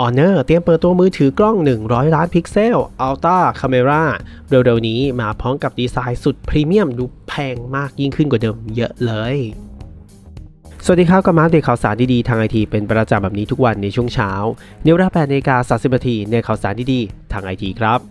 Honor เตรียมเปิดตัวมือถือกล้อง100 ล้านพิกเซล Ultra Camera เร็วๆนี้มาพร้อมกับดีไซน์สุดพรีเมียมดูแพงมากยิ่งขึ้นกว่าเดิมเยอะเลยสวัสดีครับกับมาอัปเดตข่าวสารดีๆทางไอทีเป็นประจำแบบนี้ทุกวันในช่วงเช้าในเวลา 8:30 นาทีในข่าวสารดีๆทางไอทีครับ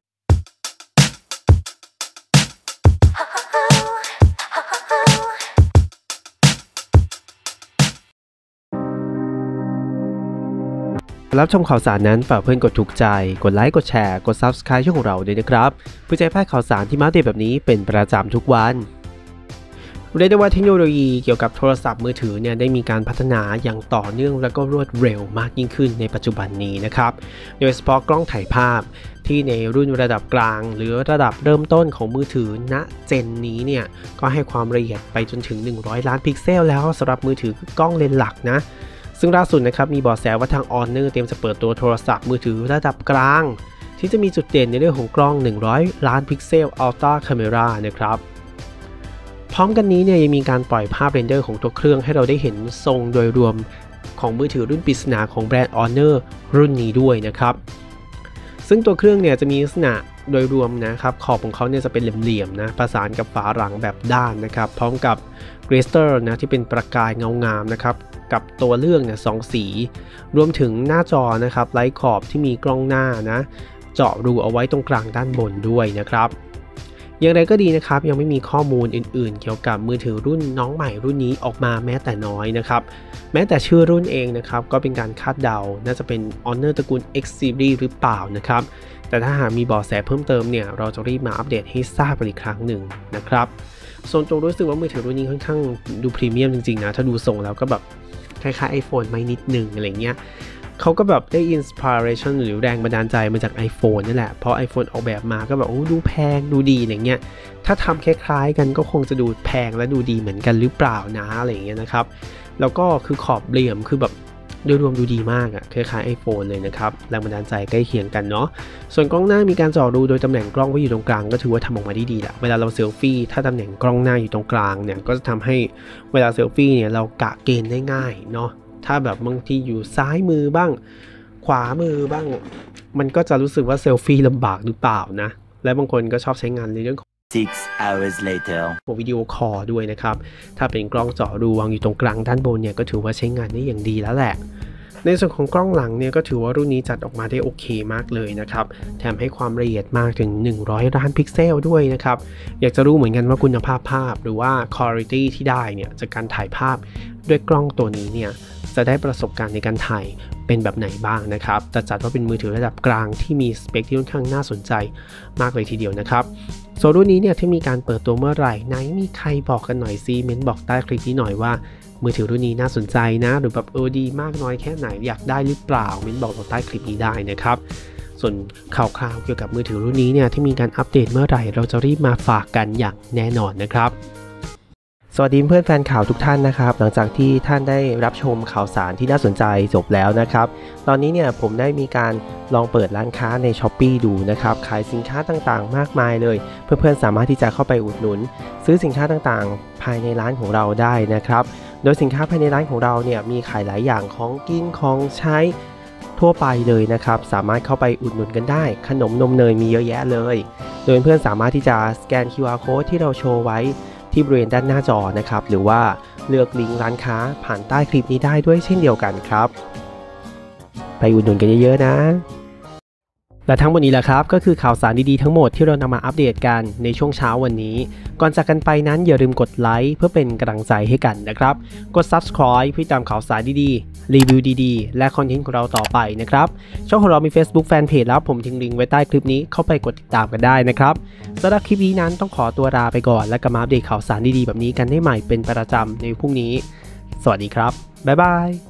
รับชมข่าวสารนั้นฝากเพื่อนกดถูกใจกดไลค์กดแชร์กด Subscribe ช่องของเราด้วยนะครับเพื่อจะพลาดข่าวสารที่มาอัปเดตแบบนี้เป็นประจำทุกวันเรียกได้ว่าเทคโนโลยีเกี่ยวกับโทรศัพท์มือถือเนี่ยได้มีการพัฒนาอย่างต่อเนื่องและก็รวดเร็วมากยิ่งขึ้นในปัจจุบันนี้นะครับโดยเฉพาะกล้องถ่ายภาพที่ในรุ่นระดับกลางหรือระดับเริ่มต้นของมือถือณเจนนี้เนี่ยก็ให้ความละเอียดไปจนถึง100 ล้านพิกเซลแล้วสำหรับมือถือกล้องเลนส์หลักนะซึ่งล่าสุดนะครับมีเบาะแสว่าทาง Honor เตรียมจะเปิดตัวโทรศัพท์มือถือระดับกลางที่จะมีจุดเด่นในเรื่องของกล้อง100 ล้านพิกเซล Ultra Camera นะครับพร้อมกันนี้เนี่ยยังมีการปล่อยภาพเรนเดอร์ของตัวเครื่องให้เราได้เห็นทรงโดยรวมของมือถือรุ่นปริศนาของแบรนด์ Honor รุ่นนี้ด้วยนะครับซึ่งตัวเครื่องเนี่ยจะมีลักษณะโดยรวมนะครับขอบของเขาเนี่ยจะเป็นเหลี่ยมๆนะประสานกับฝาหลังแบบด้านนะครับพร้อมกับเกรสเตอร์นะที่เป็นประกายเงางามนะครับกับตัวเลือกเนี่ย2 สีรวมถึงหน้าจอนะครับไร้ขอบที่มีกล้องหน้านะเจาะรูเอาไว้ตรงกลางด้านบนด้วยนะครับอย่างไรก็ดีนะครับยังไม่มีข้อมูลอื่นๆเกี่ยวกับมือถือรุ่นน้องใหม่รุ่นนี้ออกมาแม้แต่น้อยนะครับแม้แต่ชื่อรุ่นเองนะครับก็เป็นการคาดเดาน่าจะเป็น Honor ตระกูล X Series หรือเปล่านะครับแต่ถ้าหากมีเบาะแสเพิ่มเติมเนี่ยเราจะรีบมาอัปเดตให้ทราบกันอีกครั้งหนึ่งนะครับส่วนตัวรู้สึกว่ามือถือรุ่นนี้ค่อนข้างดูพรีเมียมจริงๆนะถ้าดูทรงแล้วก็แบบคล้ายๆ iPhone ไม่นิดหนึ่งอะไรเงี้ยเขาก็แบบได้อินสปิเรชันหรือแรงบันดาลใจมาจาก iPhone นี่แหละเพราะ iPhone ออกแบบมาก็แบบดูแพงดูดีอะไรเงี้ยถ้าทำคล้ายๆกันก็คงจะดูแพงและดูดีเหมือนกันหรือเปล่านะอะไรเงี้ยนะครับแล้วก็คือขอบเหลี่ยมคือแบบโดยรวมดูดีมากอะคล้ายๆ iPhone เลยนะครับแรงบันดาลใจใกล้เคียงกันเนาะส่วนกล้องหน้ามีการเจาะรูโดยตำแหน่งกล้องไว้อยู่ตรงกลางก็ถือว่าทำออกมาได้ดีแหละเวลาเราเซลฟี่ถ้าตำแหน่งกล้องหน้าอยู่ตรงกลางเนี่ยก็จะทำให้เวลาเซลฟี่เนี่ยเรากะเกณฑ์ได้ง่ายเนาะถ้าแบบบางทีอยู่ซ้ายมือบ้างขวามือบ้างมันก็จะรู้สึกว่าเซลฟี่ลำบากหรือเปล่านะและบางคนก็ชอบใช้งานในเรื่องของ 6 hours later วิดีโอคอลด้วยนะครับถ้าเป็นกล้องเจาะรูวางอยู่ตรงกลางด้านบนเนี่ยก็ถือว่าใช้งานได้อย่างดีแล้วแหละในส่วนของกล้องหลังเนี่ยก็ถือว่ารุ่นนี้จัดออกมาได้โอเคมากเลยนะครับแถมให้ความละเอียดมากถึง100 ล้านพิกเซลด้วยนะครับอยากจะรู้เหมือนกันว่าคุณภาพภาพหรือว่า quality ที่ได้เนี่ยจากการถ่ายภาพด้วยกล้องตัวนี้เนี่ยจะได้ประสบการณ์ในการถ่ายเป็นแบบไหนบ้างนะครับแต่จัดว่าเป็นมือถือระดับกลางที่มีสเปคที่ค่อนข้างน่าสนใจมากเลยทีเดียวนะครับส่วนรุ่นนี้เนี่ยที่มีการเปิดตัวเมื่อไหร่ไหนมีใครบอกกันหน่อยซิเม้นบอกใต้คลิปนี้หน่อยว่ามือถือรุ่นนี้น่าสนใจนะหรือแบบดีมากน้อยแค่ไหนอยากได้หรือเปล่าเม้นบอกใต้คลิปนี้ได้นะครับส่วนข่าวคราวเกี่ยวกับมือถือรุ่นนี้เนี่ยที่มีการอัปเดตเมื่อไหร่เราจะรีบมาฝากกันอย่างแน่นอนนะครับสวัสดีเพื่อนแฟนข่าวทุกท่านนะครับหลังจากที่ท่านได้รับชมข่าวสารที่น่าสนใจจบแล้วนะครับตอนนี้เนี่ยผมได้มีการลองเปิดร้านค้าใน Shopee ดูนะครับขายสินค้าต่างๆมากมายเลยเพื่อนๆสามารถที่จะเข้าไปอุดหนุนซื้อสินค้าต่างๆภายในร้านของเราได้นะครับโดยสินค้าภายในร้านของเราเนี่ยมีขายหลายอย่างของกินของใช้ทั่วไปเลยนะครับสามารถเข้าไปอุดหนุนกันได้ขนมนมเนยมีเยอะแยะเลยโดยเพื่อนสามารถที่จะสแกน QR Code ที่เราโชว์ไว้ที่บริเวณด้านหน้าจอนะครับหรือว่าเลือกลิงก์ร้านค้าผ่านใต้คลิปนี้ได้ด้วยเช่นเดียวกันครับไปอุดหนุนกันเยอะๆนะและทั้งหมดนี้แหละครับก็คือข่าวสารดีๆทั้งหมดที่เรานำมาอัปเดตกันในช่วงเช้าวันนี้ก่อนจากกันไปนั้นอย่าลืมกดไลค์เพื่อเป็นกำลังใจให้กันนะครับกด Subscribe เพื่อตามข่าวสารดีๆรีวิวดีๆและคอนเทนต์ของเราต่อไปนะครับช่องของเรามี Facebook Fanpage แล้วผมทิ้งลิงก์ไว้ใต้คลิปนี้เข้าไปกดติดตามกันได้นะครับสำหรับคลิปนี้นั้นต้องขอตัวลาไปก่อนและกลับมาอัปเดตข่าวสารดีๆแบบนี้กันได้ใหม่เป็นประจำในพรุ่งนี้สวัสดีครับบ๊ายบาย